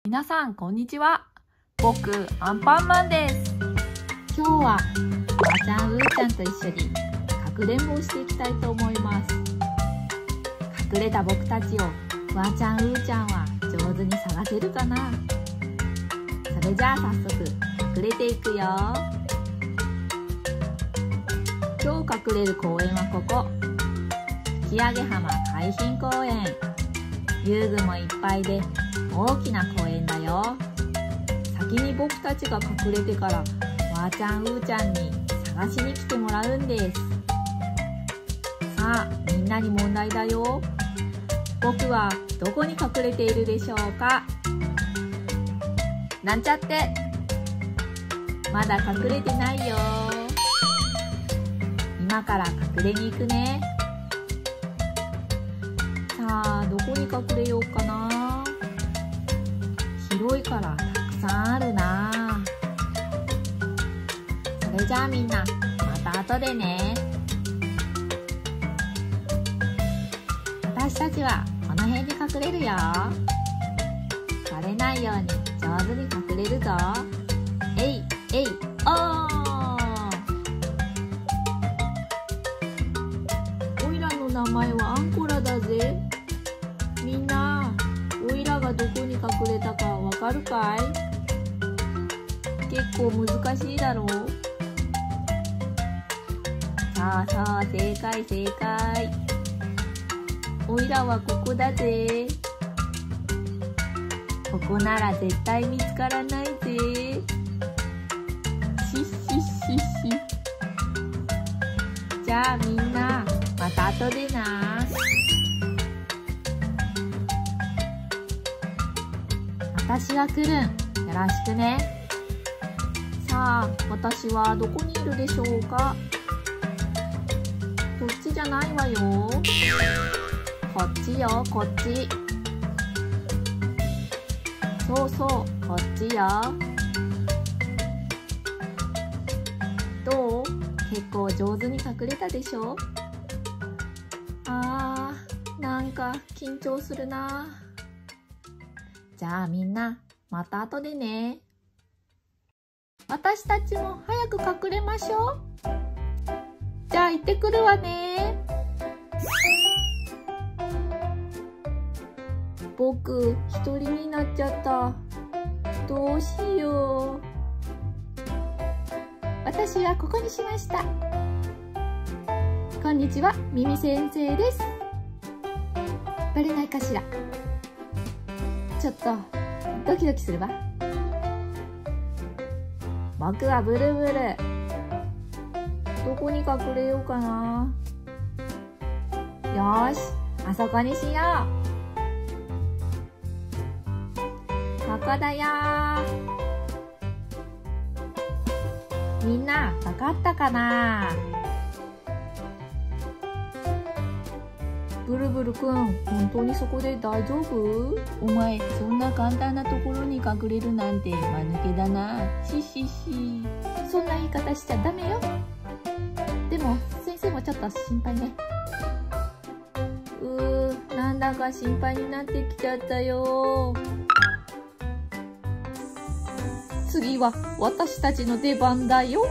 皆さんこんにちは。僕アンパンマンです。今日はフワちゃんうーちゃんと一緒にかくれんぼをしていきたいと思います。隠れた僕たちをフワちゃんうーちゃんは上手に探せるかな。それじゃあ早速隠れていくよ。今日隠れる公園はここ、吹上浜海浜公園。遊具もいっぱいで大きな公園だよ。先に僕たちが隠れてからわーちゃんうーちゃんに探しに来てもらうんです。さあみんなに問題だよ。僕はどこに隠れているでしょうか。なんちゃって、まだ隠れてないよ。今から隠れに行くね。さあどこに隠れようかな。広いからたくさんあるな。それじゃあみんなまた後でね。私たちはこの辺に隠れるよ。バレないように上手に隠れるぞ。えいえいおー。おいらの名前はアンコラだぜ。みんなおいらがどこに隠れたかわかるかい？結構難しいだろう。さあさあ正解正解。おいらはここだぜ。ここなら絶対見つからないぜ。しっしっしっし。じゃあみんなまた後でな。私が来るん、よろしくね。さあ私はどこにいるでしょうか。こっちじゃないわよ。こっちよこっち。そうそうこっちよ。どう？結構上手に隠れたでしょ。なんか緊張するな。じゃあみんなまた後でね。私たちも早く隠れましょう。じゃあ行ってくるわね。僕一人になっちゃった。どうしよう。私はここにしました。こんにちは、ミミ先生です。バレないかしら。ちょっとドキドキするわ。僕はブルブル。どこに隠れようかな。よーし、あそこにしよう。ここだよー。みんなわかったかな。ブルブルくん、本当にそこで大丈夫？ お前、そんな簡単なところに隠れるなんて間抜けだな。ししし。 そんな言い方しちゃダメよ。でも先生もちょっと心配ね。なんだか心配になってきちゃったよ。次は私たちの出番だよ。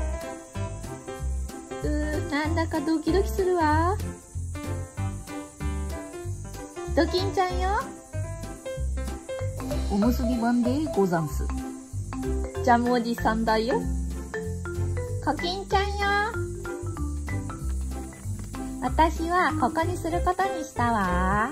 なんだかドキドキするわ。ドキンちゃんよ。 おむすび版でござんす。 ジャムおじさんだよ。コキンちゃんよ。私はここにすることにしたわ。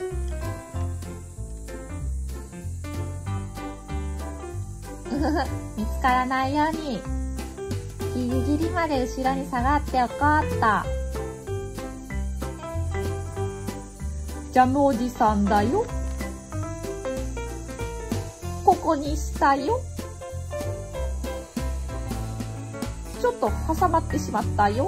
見つからないようにギリギリまで後ろに下がっておこうっと。ジャムおじさんだよ。ここにしたよ。ちょっと挟まってしまったよ。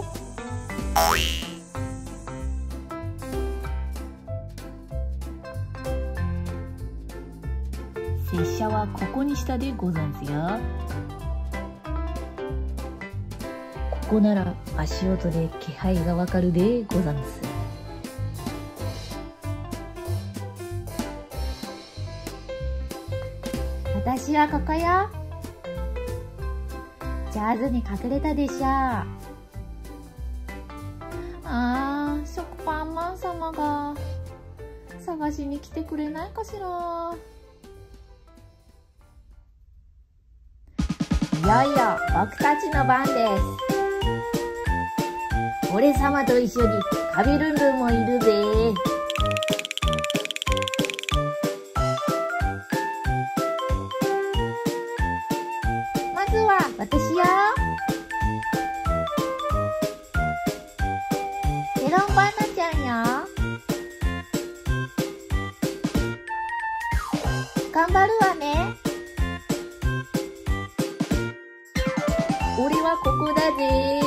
拙者はここにしたでござんすよ。ここなら足音で気配がわかるでござんす。 私はここよ。上手に隠れたでしょ。食パンマン様が探しに来てくれないかしら。いよいよ僕たちの番です。俺様と一緒にカビルンルンもいるぜ。まずは私よ。メロンバナちゃんよ。頑張るわね。俺はここだぜ。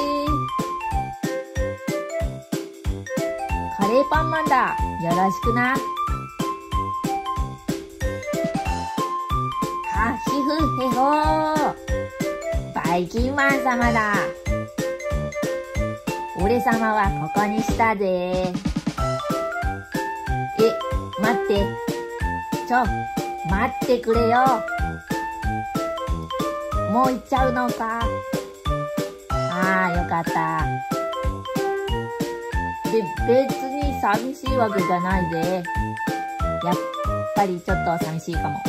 カレーパンマンだ。よろしくな。ハヒフヘホー。バイキンマン様だ。俺様はここにしたぜ。待って。待ってくれよ。もう行っちゃうのか。よかった。別に寂しいわけじゃないぜ。やっぱりちょっと寂しいかも。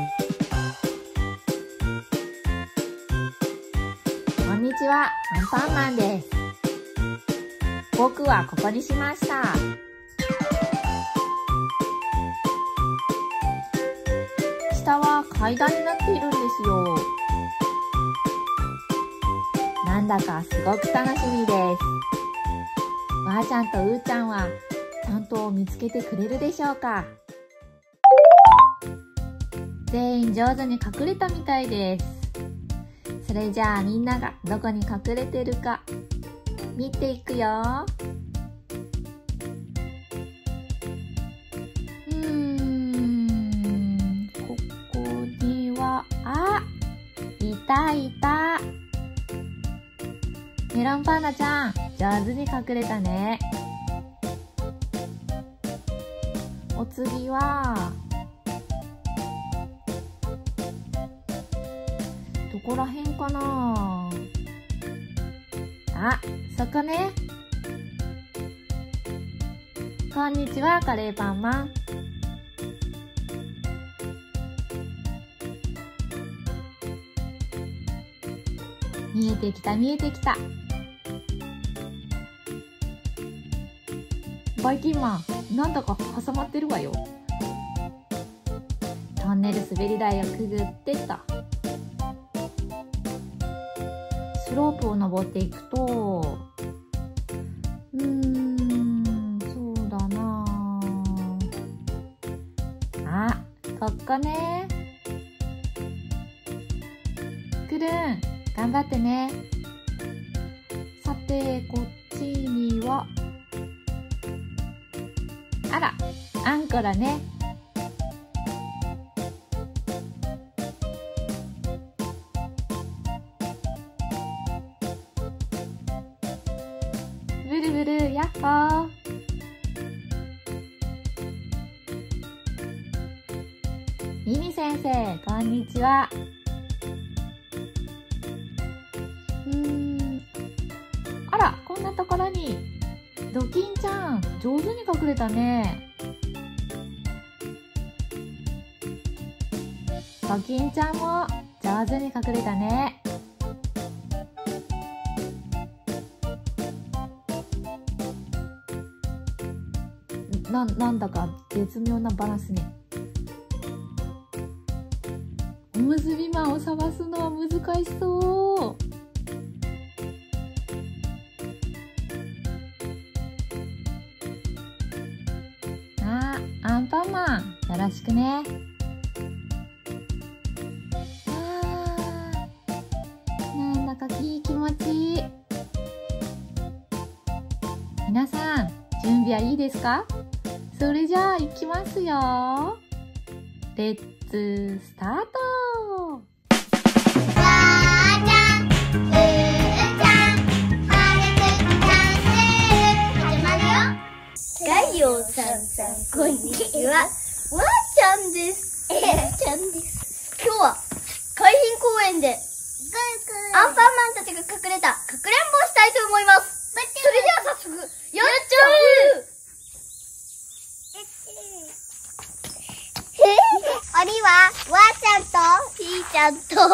こんにちは、アンパンマンです。僕はここにしました。下は階段になっているんですよ。なんだかすごく楽しみです。ばあちゃんとうーちゃんはちゃんと見つけてくれるでしょうか。全員上手に隠れたみたいです。それじゃあみんながどこに隠れてるか見ていくよ。ここには、いた。メロンパンナちゃん、上手に隠れたね。お次は、どこらへんかな。そこね。こんにちは、カレーパンマン。見えてきた。バイキンマン、なんだか挟まってるわよ。トンネル滑り台をくぐってと。スロープを登っていくと、そうだなあ。ここね。くるん、頑張ってね。さて、こっちには、あら、あんこだね。ブルブル、やっほー。ミミ先生、こんにちは。あら、こんなところに。ドキンちゃん、上手に隠れたね。ドキンちゃんも上手に隠れたね。なんだか絶妙なバランスね。おむすびマンを探すのは難しそう。アンパンマン、よろしくね。なんだかいい気持ちいい。皆さん、準備はいいですか？それじゃあ行きますよ。レッツスタート。 太陽さんこんにちは。わーちゃんです。ちゃんです。今日はやっと。レッ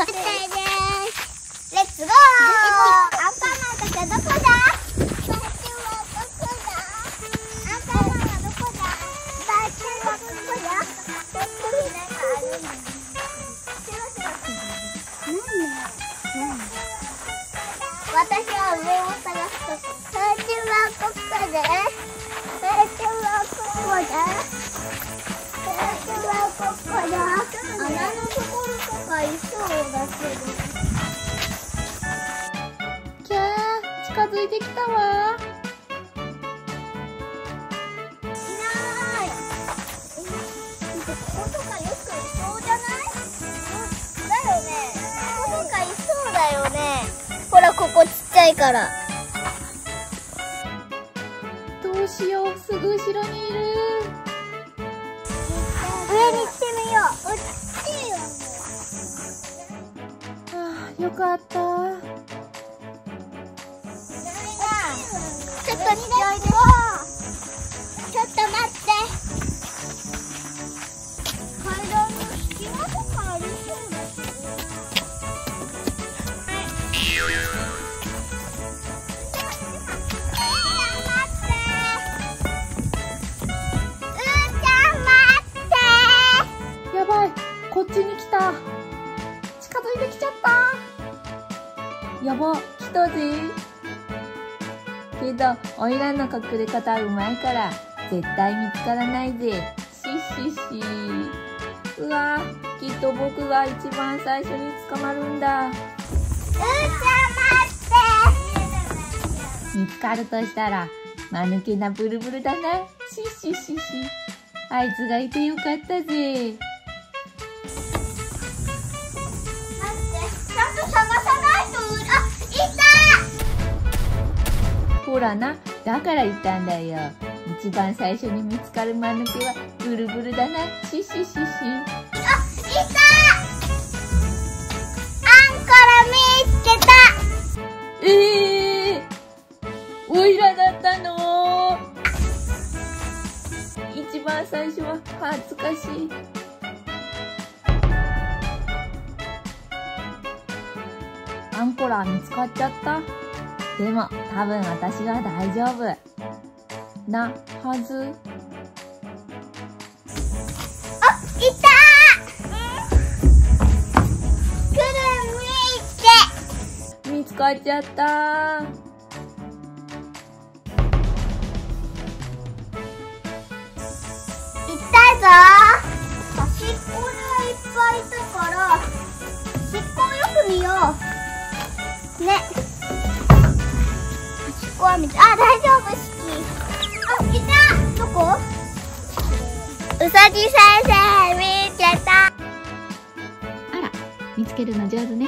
ツゴー。アンパンマンたちはどこだ？アンパンマンはどこだ？バーチャルはどこだ？私は上を探すと。バーチャルはここで。バーチャルはここだ。穴のところとかいそうだけど。 キャー、近づいてきたわ。 いない。こことかよくいそうじゃない？だよね。こことかいそうだよね。ほら、ここちっちゃいから。 どうしよう、すぐ後ろにいる。 上に行ってみよう。落ちよ。 ああ、よかった。 ちょっと待って。階段の隙間とかありそうだけど。 やばい、こっちに来た。近づいてきちゃった。やば、来たぜ。けど、おいらの隠れ方うまいから、絶対見つからないぜ。しっしっし。うわ、きっと僕が一番最初に捕まるんだ。見つかるとしたら、間抜けなブルブルだな。しっしっしっし。あいつがいてよかったぜ。ほらな、だから言ったんだよ。一番最初に見つかる間抜けはブルブルだな。しっしっしっし。 あ、いた！あんこら見つけた！ おいらだったの？一番最初は恥ずかしい。アンコラ見つかっちゃった。でも多分私は大丈夫なはず。 あ、いた！ 見つかっちゃった。 いたぞ。端っこにはいっぱいいたから端っこをよく見ようね。端っこは見て、あ、大丈夫。あ、いた。どこ？うさぎ先生見つけた。 あら、見つけるの上手ね。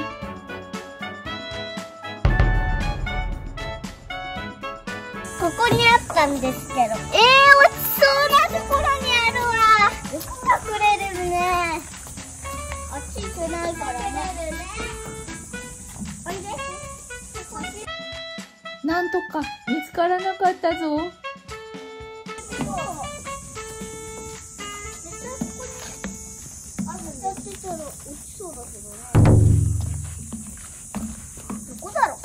ここにあったんですけど、落ちそうなところにあるわ。よく隠れれるね。あっち行けないからね。おいで。 なんとか見つからなかったぞ。 どこだろう。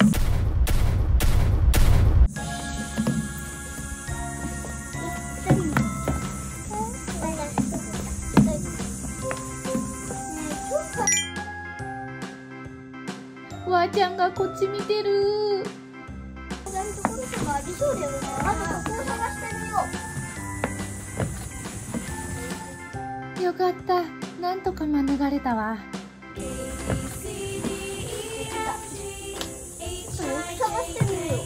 わーちゃんがこっち見てる。 ところとかありそうだよね。まずここを探してみよう。 よかった。なんとか免れたわ。 探してみるよ。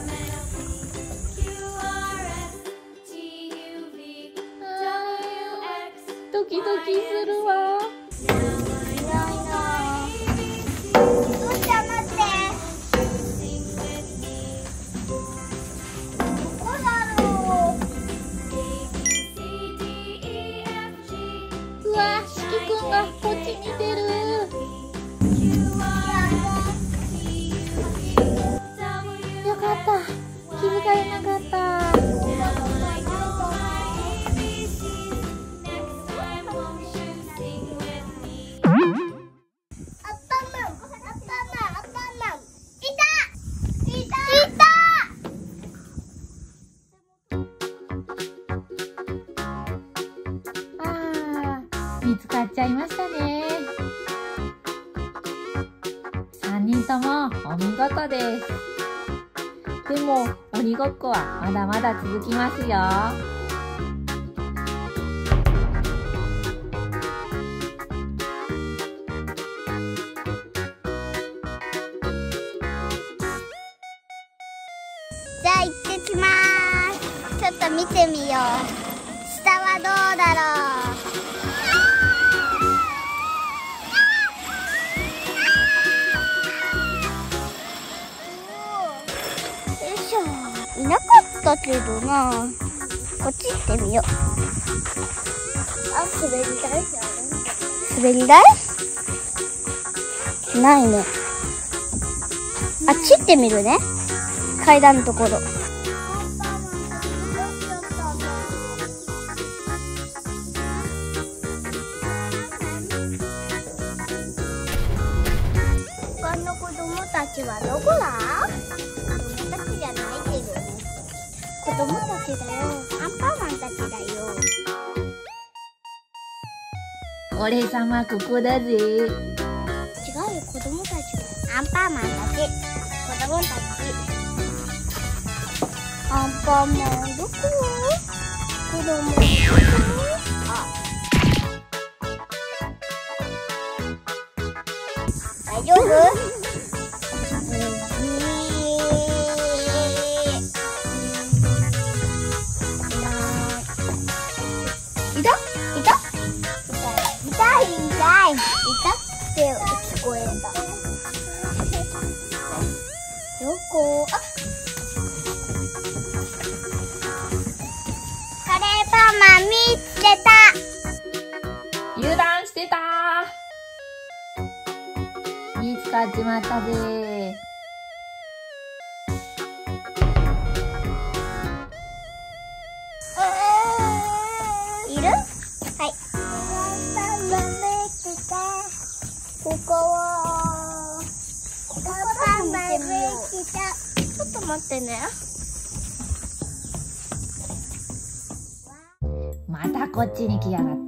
ドキドキするわ。 いないな。どうした待って。どこだろう。 うわ、しきくんがこっち見てる。よかった。気づかれなかった。 したね。3人ともお見事です。でも鬼ごっこはまだまだ続きますよ。 じゃあ行ってきまーす。ちょっと見てみよう。下はどうだろう。よいしょ。いなかったけどな。こっち行ってみよう。あ、滑り台じゃん。滑り台？ないね。あっち行ってみるね。階段のところ。他の子供たちはどこだ？子供たちじゃないけどね。子供たちだよ。アンパンマンたちだよ。 俺様ここだぜ。 違うよ、子供たちだ。アンパンマンたち。子供たち。アンパンマンどこ？子供どこ？あ。大丈夫？いた？痛いって聞こえた。どこ？あ。カレーパンマン見つけた。 油断してた。見つかっちまったぜ。 いる？はい。ここはパンマン見てみよう。ちょっと待ってね。 またこっちに来やがった。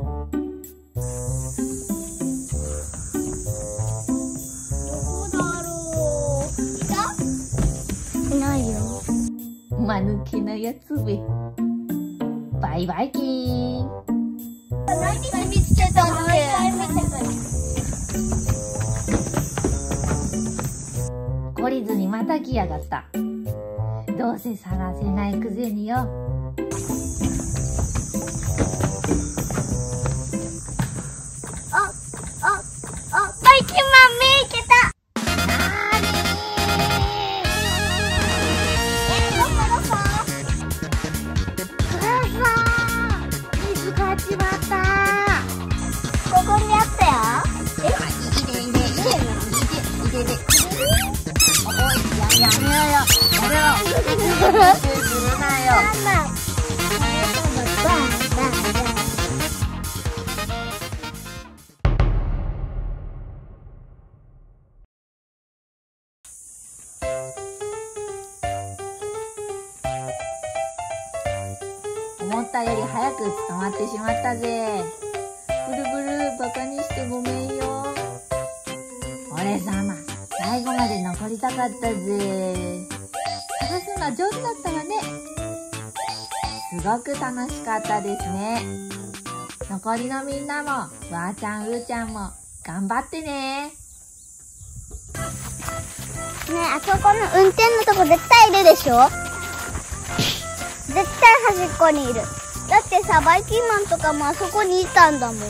いないよ。 間抜けなやつべ。バイバイキーン。 何見つけたの？ 懲りずにまた来やがった。どうせ探せないくせによ。 バイキンマン見つけた。どこ？ 見つかっちまった。 ここにあったよ。 いやめろよ。するなよ。思ったより早く捕まってしまったぜ。ブルブルバカにしてごめんよ。俺様最後まで残りたかったぜ。探すの上手だったわね。すごく楽しかったですね。残りのみんなもわーちゃんうーちゃんも頑張ってね。 ねえ、あそこの運転のとこ絶対いるでしょ？絶対端っこにいる。だってさ、バイキンマンとかもあそこにいたんだもん。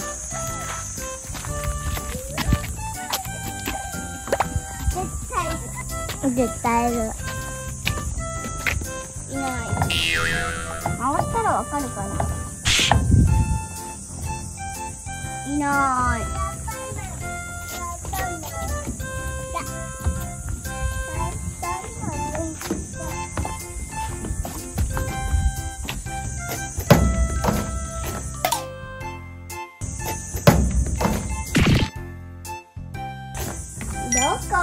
絶対いる。いない。回したらわかるかな？いない。どこ？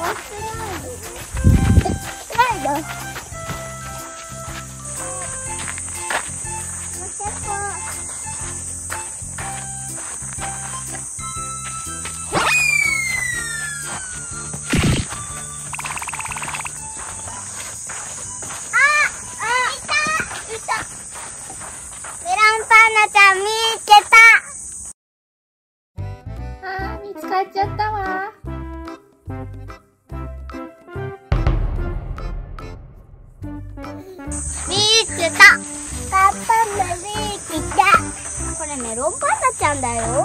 見つかっちゃったわ。 見つけた。パパも見つけた。これメロンパンナちゃんだよ。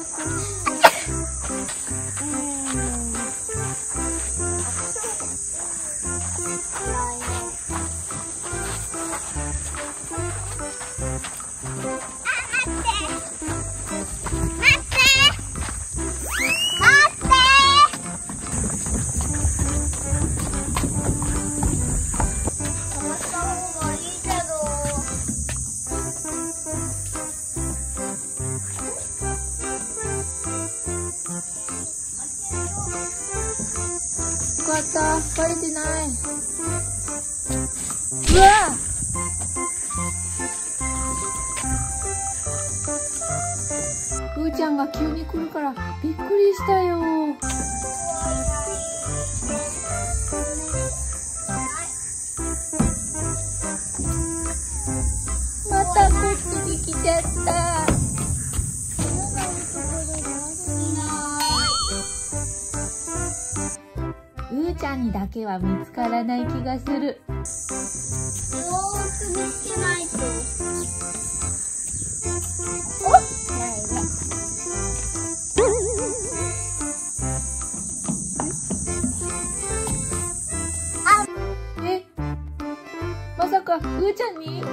よかった、バレてない。うわ！うーちゃんが急に来るからびっくりしたよ。またこっちに来ちゃった。うーちゃんにだけは見つからない気がする。 よーく見つけないと。お？ないね。 え？まさかうーちゃんに？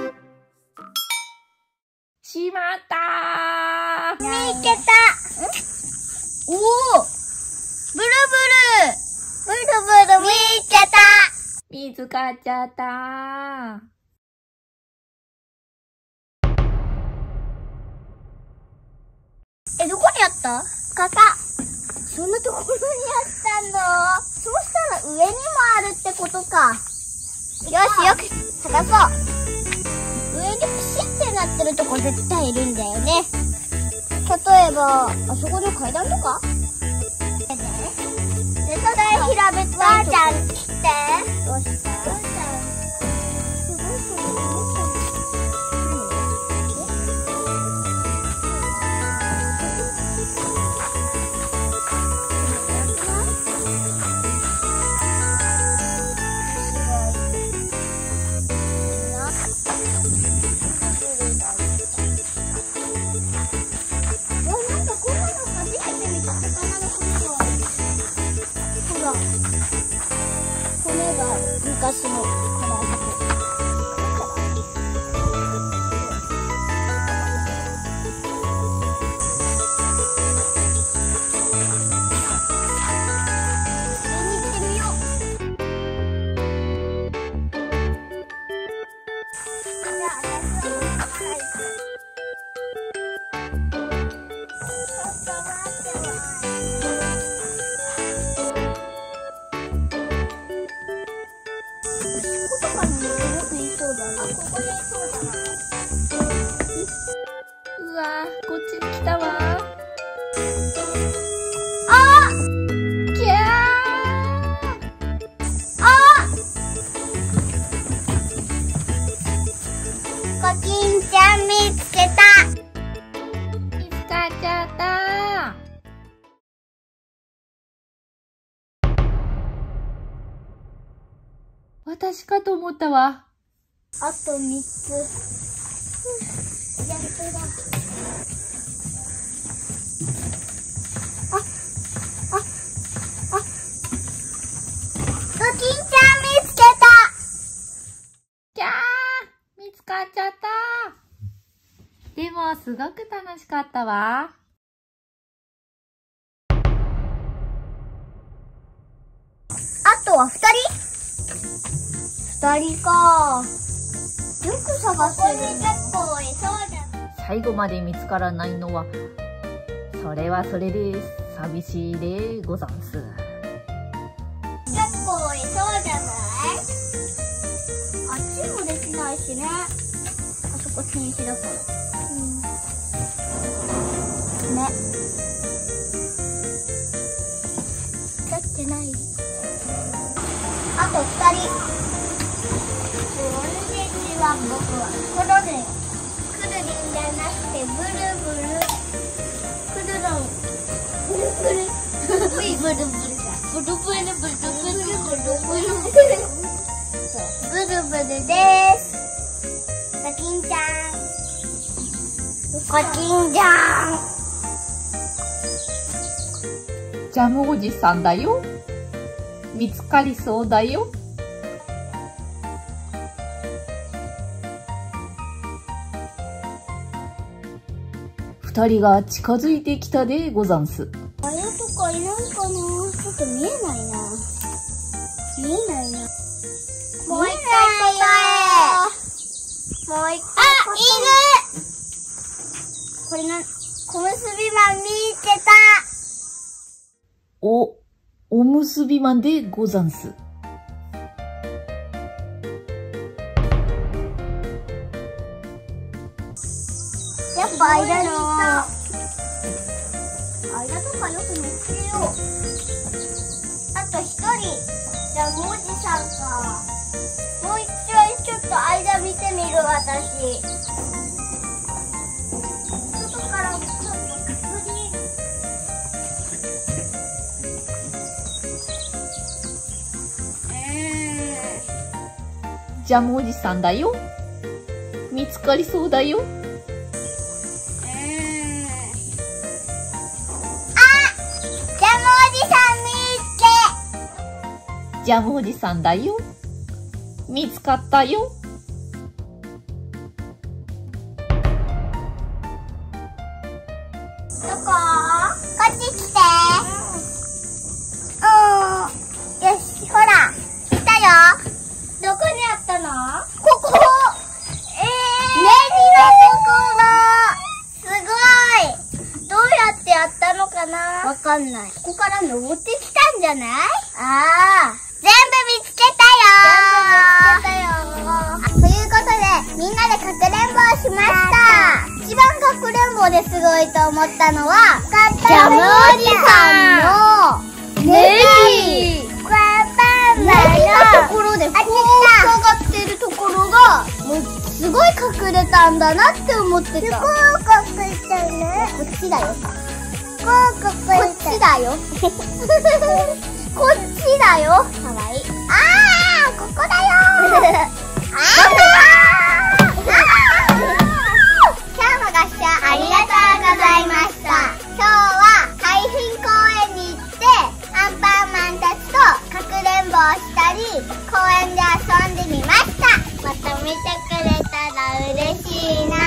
しまったー！ 見つけた。おお！ブルブル！ブルブル見つけた。 見つかっちゃったー。 どこにあった？カカ。そんなところにあったんだ。そうしたら上にもあるってことか。よし、よく探そう。上にピシッてなってるとこ絶対いるんだよね。例えば、あそこの階段とか？絶対平べったいとこ。ばあちゃん来て。どうした？昔のうわー、こっちに来たわ。 あ！ きゃー！ あ！コキンちゃん見つけた。 見つかっちゃったー。私かと思ったわ。 あと3つ。やっとだ。コキンちゃん見つけた。 きゃー！見つかっちゃったー。でも、すごく楽しかったわ。 あとは2人か。よく探せるね。 最後まで見つからないのは、それはそれで寂しいでござんす。 結構いそうじゃない？あっちもできないしね。あそこ禁止だから。ね。だってない？あと2人。こんにちは、僕はクロリン。クルリンじゃなくてブルブル。クルロン。ブルブル。ブルブルだ。ブルブルブルブルブルブルブル。ブルブルです。コキンちゃん。コキンちゃん。 ジャムおじさんだよ。見つかりそうだよ。二人が近づいてきたでござんす。 あやとかいないかな。ちょっと見えないな。見えないな。もう一回答え。もう一回。あ、いる。これな、小結びマン見てた。 おむすびマンでござんす。 やっぱ間にいた。間とかよく見つけよう。あと一人。じゃあもうじさんか。もう一回ちょっと間見てみる私。外からちょっと確認。 ジャムおじさんだよ。見つかりそうだよ。ジャムおじさんだよ。見つかったよ。 どこ？こっち来て。よし、ほら、来たよ。どこにあったの？ここ。ネギのところ。すごい。どうやってやったのかな？わかんない。ここから登ってきたんじゃない？ああ。全部見つけたよ。ということで、みんなでかくれんぼをしました。一番かくれんぼですごいと思ったのは、ジャムおじさんのネギ。これネギのところで、こう下がってるところが、もうすごい隠れたんだなって思ってた。すごい隠れたね。こっちだよ。こっちだよ。こっちだよ。かわいい。あー、ここだよ。今日もご視聴ありがとうございました。今日は海浜公園に行ってアンパンマンたちとかくれんぼをしたり公園で遊んでみました。また見てくれたら嬉しいな。